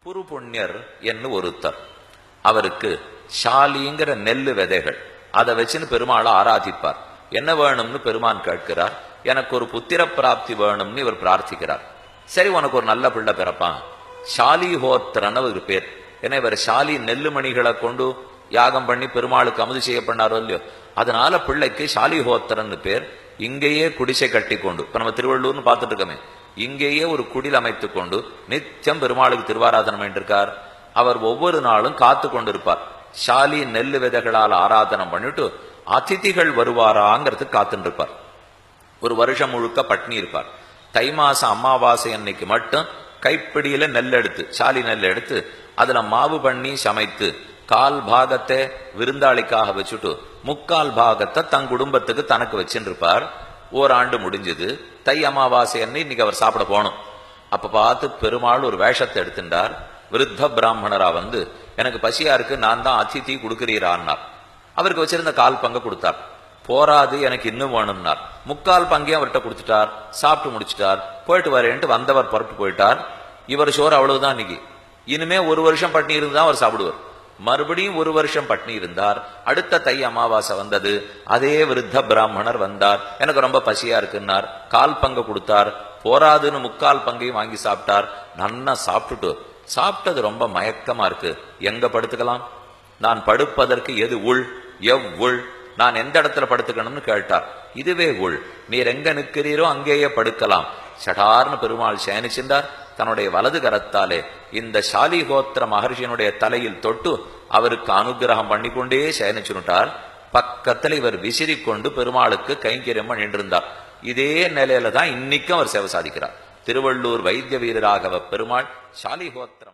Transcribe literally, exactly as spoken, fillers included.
புரு புண்ணியர் என்று ஒருத்தர். அவருக்கு ஷாலிங்கிற நெல்லு விதைகள் அதை வச்சுன்னு பெருமாளை ஆராதிப்பார். என்ன வேணும்னு பெருமான் கேட்கிறார். எனக்கு ஒரு புத்திர பிராப்தி வேணும்னு இவர் பிரார்த்திக்கிறார். சரி, உனக்கு ஒரு நல்ல பிள்ளை பிறப்பான். ஷாலிஹோத்திரன்னு ஒரு பேர். ஏன்னா இவர் ஷாலி நெல்லு மணிகளை கொண்டு யாகம் பண்ணி பெருமாளுக்கு அமுது செய்ய பண்ணாரோ இல்லையோ, அதனால பிள்ளைக்கு ஷாலிஹோத்திரன்னு பேர். இங்கேயே குடிசை கட்டி கொண்டு, இப்ப நம்ம திருவள்ளூர்னு பார்த்துட்டு இருக்கோமே, இங்கேயே ஒரு குடில் அமைத்து கொண்டு நித்தியம் பெருமாளுக்கு திருவாராதனம் இருக்கார். அவர் ஒவ்வொரு நாளும் காத்து கொண்டிருப்பார். ஷாலி நெல்லு விதைகளால் ஆராதனம் பண்ணிட்டு அதிதிகள் வருவாராங்கிறதுக்கு காத்துட்டு இருப்பார். ஒரு வருஷம் முழுக்க பட்னி இருப்பார். தை மாசம் அமாவாசை அன்னைக்கு மட்டும் கைப்பிடியில நெல் எடுத்து, ஷாலி நெல் எடுத்து அதுல மாவு பண்ணி சமைத்து கால் பாகத்தை விருந்தாளிக்காக வச்சுட்டு முக்கால் பாகத்தை தன் குடும்பத்துக்கு தனக்கு வச்சுட்டு இருப்பார். ஓராண்டு முடிஞ்சது. தை அமாவாசை அன்னை இன்னைக்கு அவர் சாப்பிட போகணும். அப்ப பார்த்து பெருமாள் ஒரு வேஷத்தை எடுத்துட்டார். விருத்த பிராமணரா வந்து, எனக்கு பசியா இருக்கு, நான் தான் அதிதி கொடுக்கிறீரான்னார். அவருக்கு வச்சிருந்த கால் பங்க கொடுத்தார். போராது, எனக்கு இன்னும் வேணும்னார். முக்கால் பங்கையும் அவர்கிட்ட கொடுத்துட்டார். சாப்பிட்டு முடிச்சுட்டார். போயிட்டு வரேன்ட்டு வந்தவர் புறப்பட்டு போயிட்டார். இவர் சோறு அவ்வளவுதான். இன்னைக்கு இனிமே ஒரு வருஷம் பட்னி இருந்தா அவர் சாப்பிடுவார். மறுபடியும் ஒரு வருஷம் பட்னி இருந்தார். அடுத்த தை அமாவாசை வந்தது. அதே விருத்த பிராமணர் வந்தார். எனக்கு ரொம்ப பசியா இருக்குன்னார். கால் பங்கு கொடுத்தார். போராதுன்னு முக்கால் பங்கையும் வாங்கி சாப்பிட்டார். நன்னா சாப்பிட்டுட்டு, சாப்பிட்டது ரொம்ப மயக்கமா இருக்கு, எங்க படுத்துக்கலாம்? நான் படுப்பதற்கு எது உள், எவ் உள், நான் எந்த இடத்துல படுத்துக்கணும்னு கேட்டார். இதுவே உள், நீர் எங்க நிற்கிறீரோ அங்கேயே படுக்கலாம். சடார்னு பெருமாள் சேனிச்சின்றார். தன்னுடைய வலது கரத்தாலே இந்த ஷாலிஹோத்திர மகர்ஷியனுடைய தலையில் தொட்டு அவருக்கு அனுகிரகம் பண்ணிக்கொண்டே சேனிச்சுட்டார். பக்கத்தில் இவர் விசிறி கொண்டு பெருமாளுக்கு கைங்கரியம் பண்ணின்றிருந்தார். இதே நிலையில தான் இன்னைக்கும் அவர் சேவை சாதிக்கிறார். திருவள்ளூர் வைத்திய வீரராகவ பெருமாள் ஷாலிஹோத்திரம்.